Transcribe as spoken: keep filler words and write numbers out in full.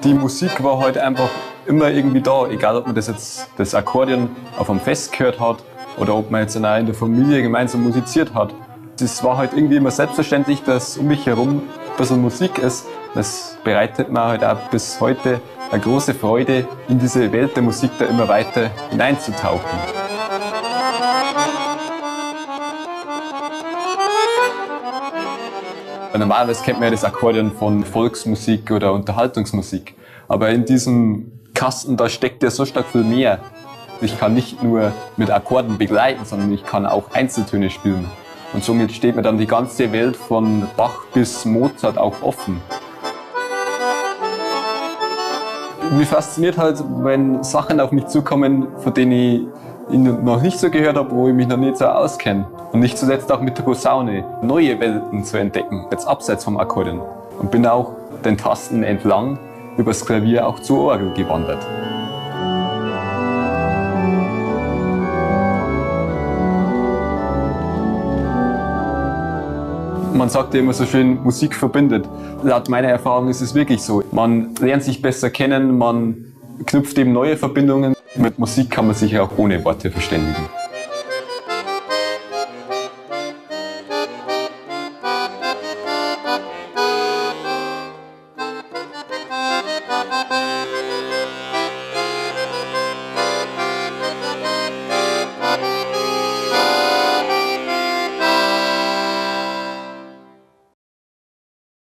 Die Musik war halt einfach immer irgendwie da, egal ob man das jetzt das Akkordeon auf einem Fest gehört hat oder ob man jetzt in der Familie gemeinsam musiziert hat. Es war halt irgendwie immer selbstverständlich, dass um mich herum ein bisschen Musik ist. Das bereitet mir halt auch bis heute eine große Freude, in diese Welt der Musik da immer weiter hineinzutauchen. Normalerweise kennt man ja das Akkordeon von Volksmusik oder Unterhaltungsmusik. Aber in diesem Kasten, da steckt ja so stark viel mehr. Ich kann nicht nur mit Akkorden begleiten, sondern ich kann auch Einzeltöne spielen. Und somit steht mir dann die ganze Welt von Bach bis Mozart auch offen. Mich fasziniert halt, wenn Sachen auf mich zukommen, von denen ich noch nicht so gehört habe, wo ich mich noch nicht so auskenne. Und nicht zuletzt auch mit der Posaune neue Welten zu entdecken, jetzt abseits vom Akkordeon. Und bin auch den Tasten entlang übers Klavier auch zur Orgel gewandert. Man sagt ja immer so schön, Musik verbindet. Laut meiner Erfahrung ist es wirklich so. Man lernt sich besser kennen, man knüpft eben neue Verbindungen. Mit Musik kann man sich auch ohne Worte verständigen.